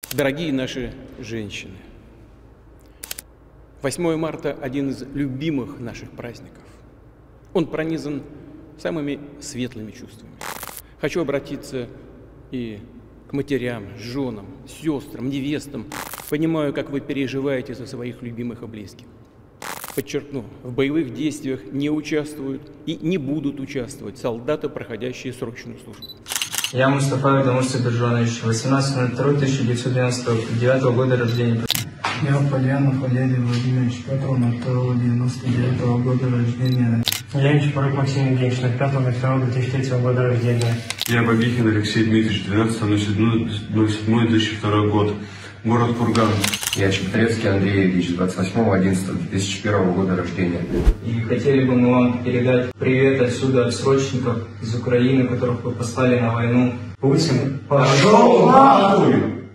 Дорогие наши женщины, 8 марта – один из любимых наших праздников. Он пронизан самыми светлыми чувствами. Хочу обратиться и к матерям, женам, сестрам, невестам. Понимаю, как вы переживаете за своих любимых и близких. Подчеркну, в боевых действиях не участвуют и не будут участвовать солдаты, проходящие срочную службу. Я Мустафаев Дамур Сабиржанович, 18.02.1999 года рождения. Я Полянов Валерий Владимирович, 5.02.99 года рождения. Я Чапаров Максим Евгеньевич, 5.02.2003 года рождения. Я Бабихин Алексей Дмитриевич, 12.07.2002 год, город Курган. Я Чептрецкий Андрей Ильич, 28.11.2001 года рождения. И хотели бы мы вам передать привет отсюда от срочников из Украины, которых вы послали на войну. Путин, пошел нахуй!